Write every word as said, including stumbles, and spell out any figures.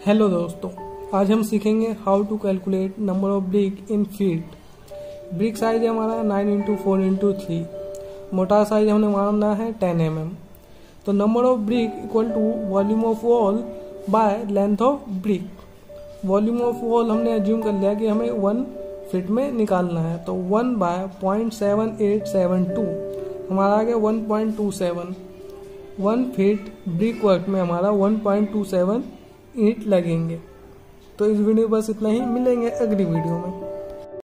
Hello दोस्तों, आज हम सीखेंगे how to calculate number of brick in feet. Brick size है हमारा nine into four into three, mortar size हमने माना है टेन एम एम। तो number of brick equal to volume of wall by length of brick. Volume of wall हमने assume कर लिया कि हमें वन फीट में निकालना है, तो one by point seven eight seven two हमारा आ गया one point two seven. One feet brick work में हमारा वन पॉइंट टू सेवन ईंट लगेंगे। तो इस वीडियो बस इतना ही, मिलेंगे अगली वीडियो में।